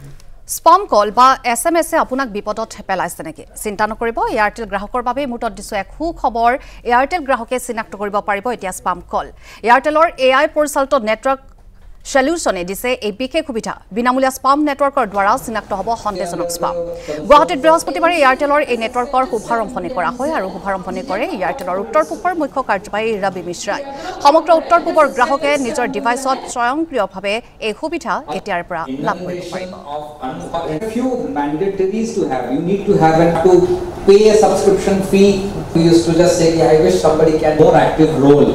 Sperm call বা SMS আপোনাক বিপদত পেলাইছে নেকি চিন্তা নকৰিব এয়াৰটেল গ্ৰাহকৰ বাবে মুটত দিছো এক সুখবৰ এয়াৰটেল গ্ৰাহকে চিনাক্ত কৰিব পাৰিব এতিয়া স্পাম কল এয়াৰটেলৰ AI পৰিচালিত নেটৱৰ্ক সলিউশনে দিছে এই বিশেষ সুবিধা বিনামূলীয়া স্পাম নেটৱৰ্কৰ দ্বাৰা চিনাক্ত হ'ব সন্দেহজনক স্পাম গুৱাহাটীত বৃহস্পতিবাৰে এয়াৰটেলৰ এই নেটৱৰ্কৰ শুভাৰম্ভণি কৰা হয় আৰু শুভাৰম্ভণি কৰে এয়াৰটেলৰ উত্তৰ পূবৰ মুখ্য কাৰ্যবাহী ৰবি মিশ্ৰাই সমগ্ৰ উত্তৰ পূবৰ গ্ৰাহকে নিজৰ ডিভাইচত স্বয়ংক্ৰিয়ভাৱে এই সুবিধা এতিয়াৰ পৰা লাভ কৰিব পাৰিব few mandatories to have. You need to have and to pay a subscription fee. We used to just say, I wish somebody can more active role.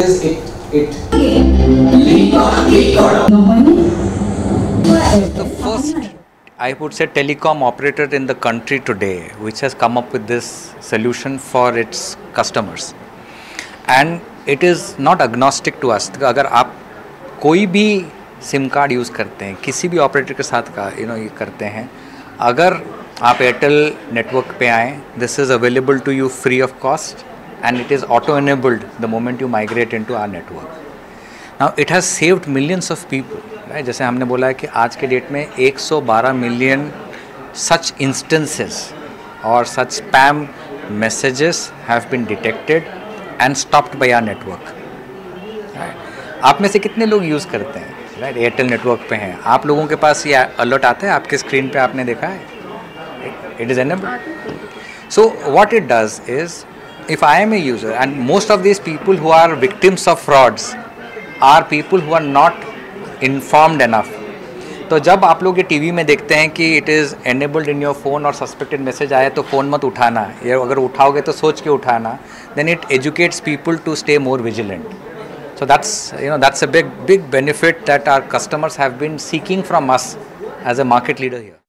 The first, I would say, telecom operator in the country today, which has come up with this solution for its customers, and it is not agnostic to us. अगर आप कोई भी SIM card use करते हैं किसी भी operator के साथ का ये करते हैं अगर आप एयरटेल नेटवर्क पे आएँ this is available to you free of cost and it is auto enabled the moment you migrate into our network. Now it has saved millions of people, right? जैसे हमने बोला है कि आज के डेट में 112 million such instances or such spam messages have been detected and stopped by our network. Right? आप में से कितने लोग यूज़ करते हैं राइट एयरटेल नेटवर्क पे हैं आप लोगों के पास ये अलर्ट आता है आपके स्क्रीन पे आपने देखा है it is enabled. So what it does is if I am a user and most of these people who are victims of frauds are people who are not informed enough. तो जब आप लोग ये TV में देखते हैं कि it is enabled in your phone और सस्पेक्टेड मैसेज आया तो फ़ोन मत उठाना ये अगर उठाओगे तो सोच के उठाना then it educates people to stay more vigilant. So that's a big benefit that our customers have been seeking from us as a market leader here.